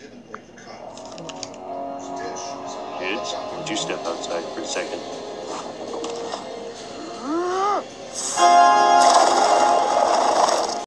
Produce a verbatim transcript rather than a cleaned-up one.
Kids, would you step outside for a second?